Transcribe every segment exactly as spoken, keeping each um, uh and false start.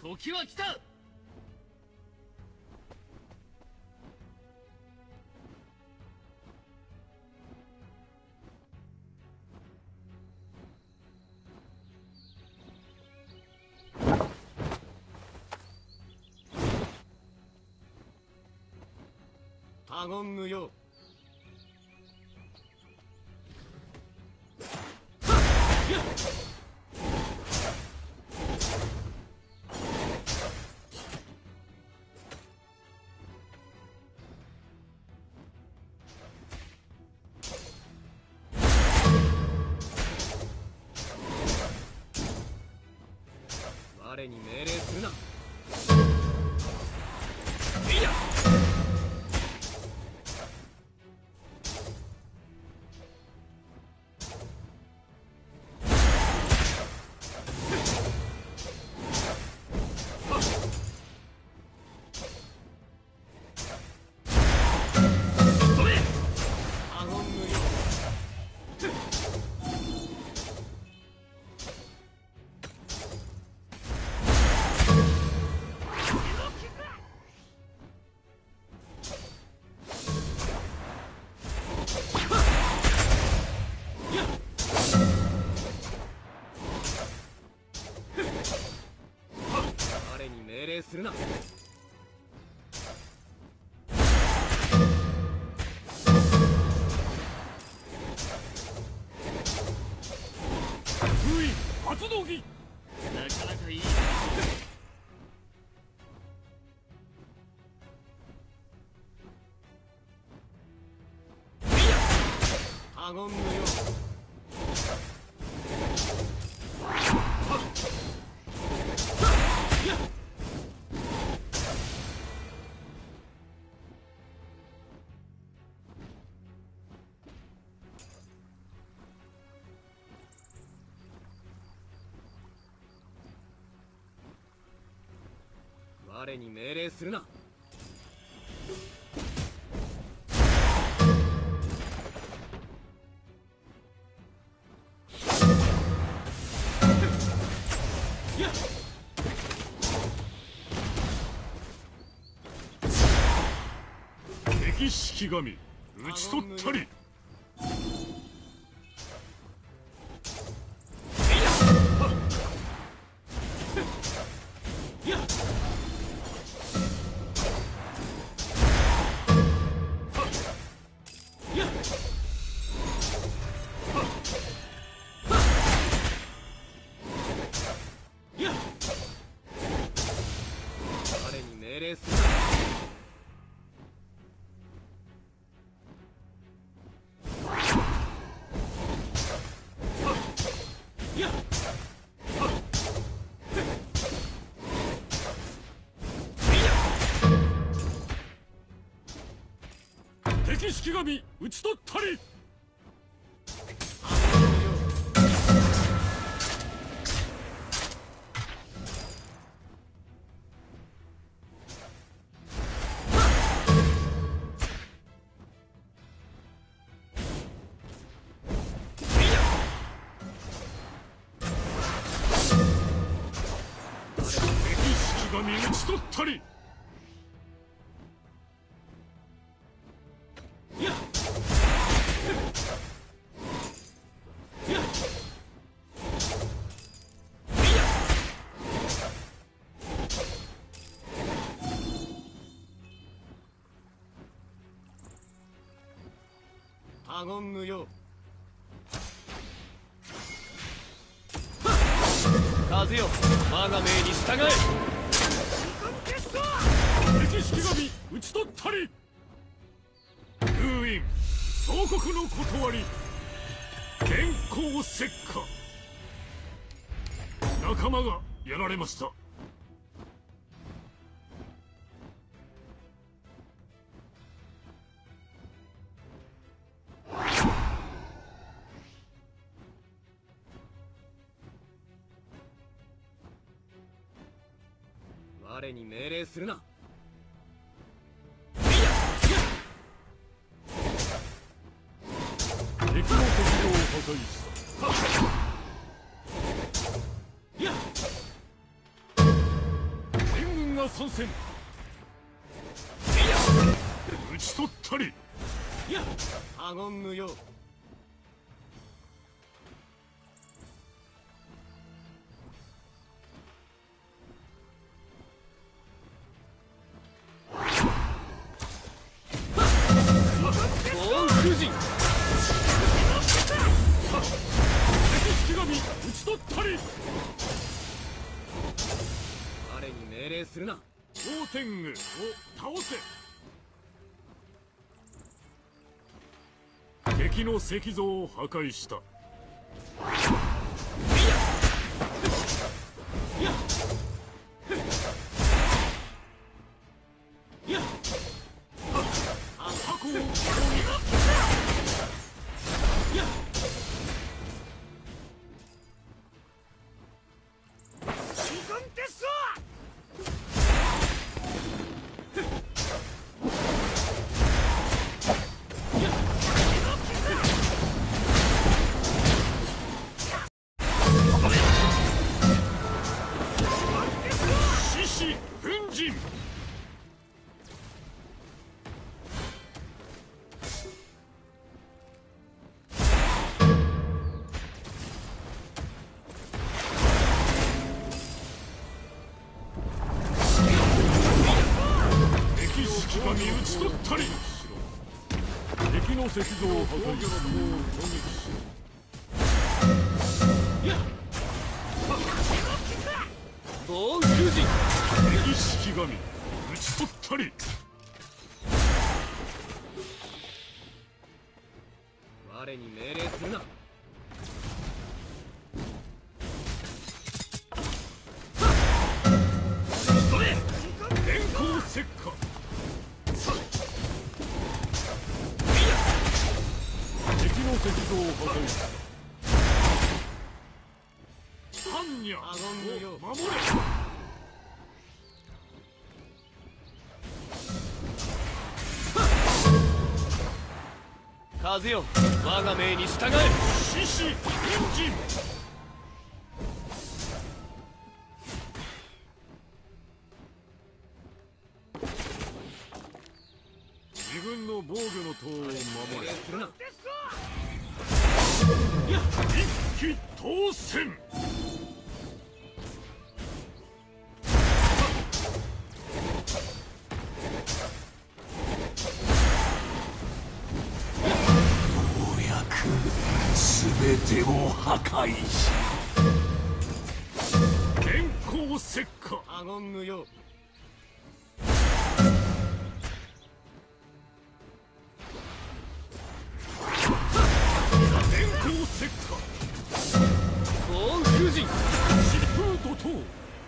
時は来た。他言無用。我に命令するな。いや命令するな。封印発動機。なかなかいい。他言無用。我に命令するな。敵式神討ち取ったり。命令するな。敵式神討ち取ったり。神討ち取ったり。他言無用。風よ、我が命に従え。敵式神討ち取ったり。封印総国の断り。電光石火。仲間がやられました。我に命令するな。敵の石像を破壊した。 が参戦。討ち取ったり。 いやアゴン無用。敵式神討ち取ったり。 我に命令するな。 蒼天狗を倒せ。敵の石像を破壊した。神討ち取ったり。敵の石像を破壊し暴風神。 敵式神討ち取ったり。 我に命令するな。 電光石火。敵の石像を破壊した。般若を守れ。 風よ我が命に従え。 獅子奮陣。自分の防御の塔を守れ。 するな。 一騎当選。 全てを破壊し電光石火。 アゴン無用。 電光石火。 暴風神。 疾風怒涛。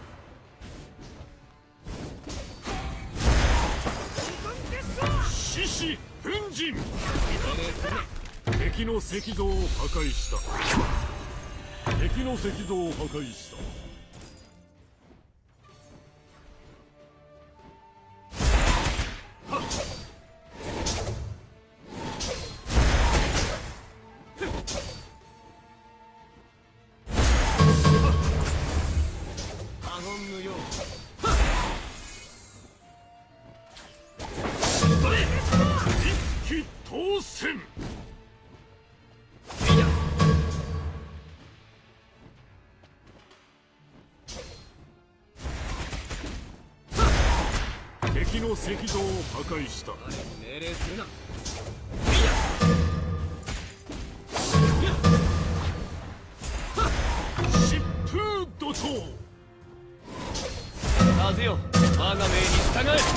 獅子奮陣。敵の石像を破壊した。敵の石像を破壊した。 アゴン無用。 一騎当選。敵の石像を破壊した。 我に命令するな。 疾風怒涛。 風よ我が命に従え。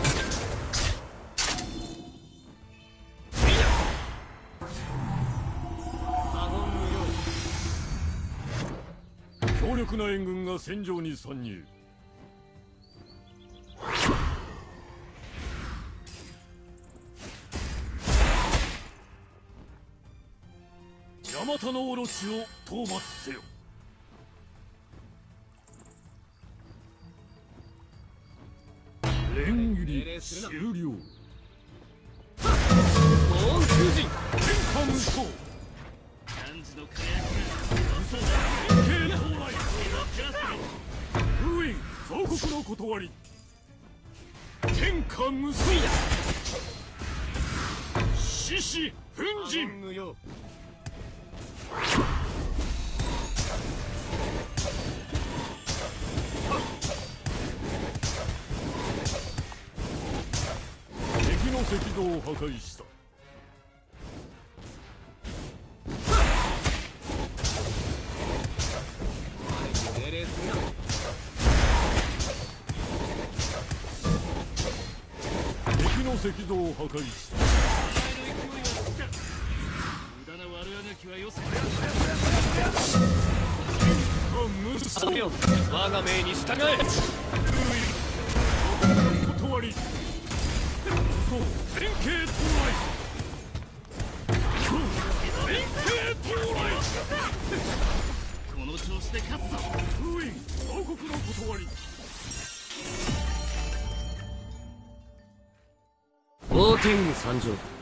アゴン無用。 強力な援軍が戦場に参入。ヤマタのオロチを討伐せよ。連切り終了。 暴風神。 天下無双。 汝の輝きが嘘だ。 剣到来。封印総国の断り。 天下無双獅子奮陣無用敵の石像を破壊した。 命令するな敵の石像を破壊した。 無駄な悪あがきはよせ。 無双よ我が命に従え断りそう連携到来そう連携到来この調子で勝つぞ。 封印王国の断り王天参上